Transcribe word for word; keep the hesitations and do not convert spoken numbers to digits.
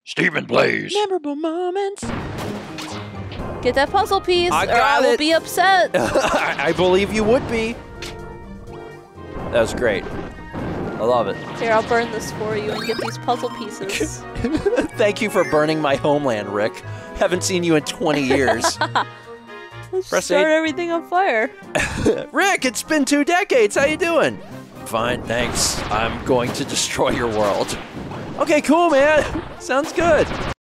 Steven Blaze. Memorable moments. Get that puzzle piece, I or got I will it. be upset. I believe you would be. That was great. I love it. Here, I'll burn this for you and get these puzzle pieces. Thank you for burning my homeland, Rick. Haven't seen you in twenty years. Let's Press start eight. everything on fire. Rick, it's been two decades. How you doing? Fine, thanks. I'm going to destroy your world. Okay, cool, man. Sounds good.